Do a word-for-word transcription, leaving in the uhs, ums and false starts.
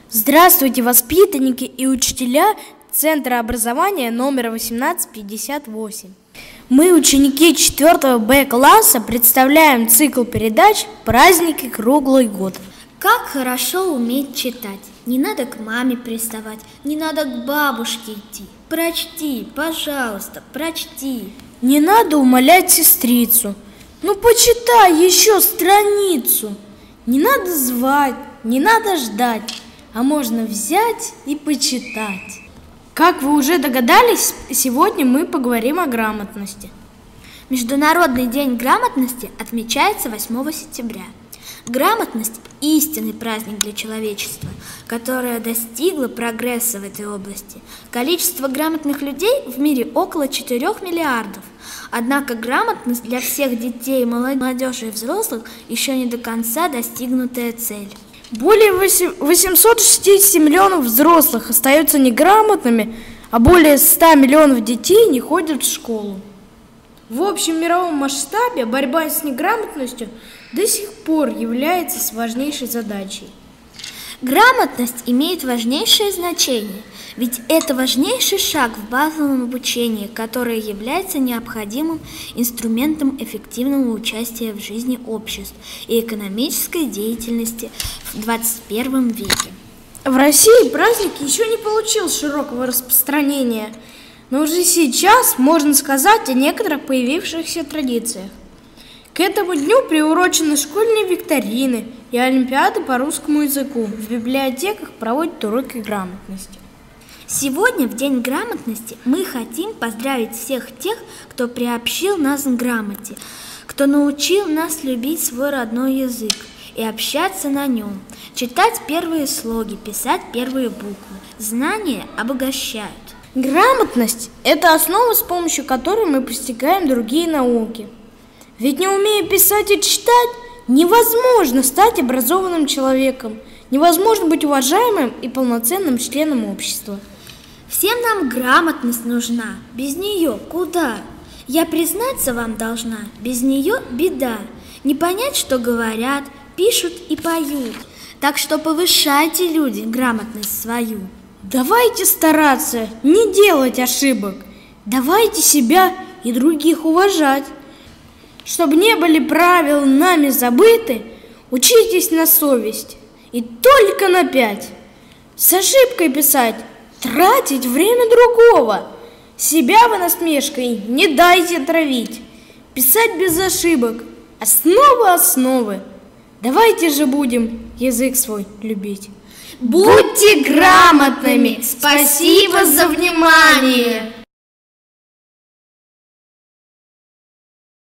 Здравствуйте, воспитанники и учителя Центра образования номер восемнадцать пятьдесят восемь. Мы, ученики четвёртого Б класса, представляем цикл передач «Праздники круглый год». Как хорошо уметь читать. Не надо к маме приставать, не надо к бабушке идти. Прочти, пожалуйста, прочти. Не надо умолять сестрицу. Ну, почитай еще страницу. Не надо звать, не надо ждать, а можно взять и почитать. Как вы уже догадались, сегодня мы поговорим о грамотности. Международный день грамотности отмечается восьмого сентября. Грамотность – истинный праздник для человечества, которое достигло прогресса в этой области. Количество грамотных людей в мире около четырёх миллиардов. Однако грамотность для всех детей, молодежи и взрослых еще не до конца достигнутая цель. Более восьмисот шестидесяти миллионов взрослых остаются неграмотными, а более ста миллионов детей не ходят в школу. В общем мировом масштабе борьба с неграмотностью до сих пор является важнейшей задачей. Грамотность имеет важнейшее значение, ведь это важнейший шаг в базовом обучении, которое является необходимым инструментом эффективного участия в жизни обществ и экономической деятельности в двадцать первом веке. В России праздник еще не получил широкого распространения, но уже сейчас можно сказать о некоторых появившихся традициях. К этому дню приурочены школьные викторины и олимпиады по русскому языку. В библиотеках проводят уроки грамотности. Сегодня, в День грамотности, мы хотим поздравить всех тех, кто приобщил нас к грамоте, кто научил нас любить свой родной язык и общаться на нем, читать первые слоги, писать первые буквы. Знания обогащают. Грамотность – это основа, с помощью которой мы постигаем другие науки. Ведь не умея писать и читать, невозможно стать образованным человеком, невозможно быть уважаемым и полноценным членом общества. Всем нам грамотность нужна, без нее куда? Я признаться вам должна, без нее беда. Не понять, что говорят, пишут и поют. Так что повышайте, люди, грамотность свою. Давайте стараться не делать ошибок, давайте себя и других уважать. Чтобы не были правила нами забыты, учитесь на совесть и только на пять. С ошибкой писать, тратить время другого. Себя вы насмешкой не дайте травить. Писать без ошибок, основа основы. Давайте же будем язык свой любить. Будьте грамотными! Спасибо за внимание!